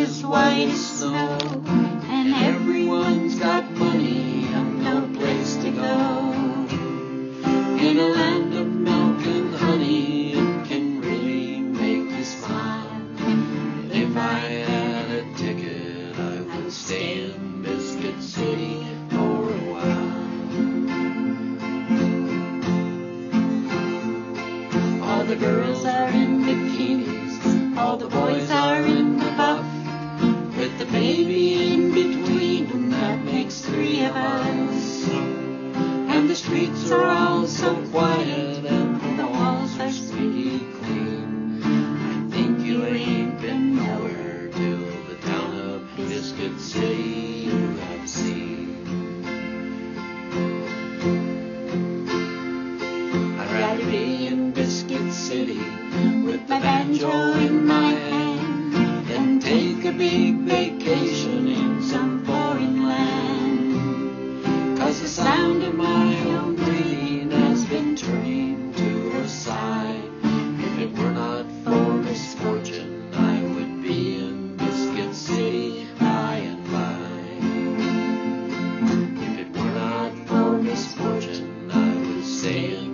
as white as snow, and everyone's got money and no place to go. In a land of milk and honey, it can really make you smile. And if I had a ticket, I would stay in Biscuit City for a while. All the girls are in bikinis, all the boys are in the buff, with the baby in between, and that makes three of us. And the streets are all so quiet, and the walls are squeaky clean. I think you ain't been nowhere till the town of Biscuit City you have seen. I'd rather be in Biscuit City with my banjo in my hand than take a big vacation in some foreign land. 'Cause the sound of my own breathing has been turning to a sigh. If it were not for misfortune, I would be in Biscuit City by and by. If it were not for misfortune, I would stay in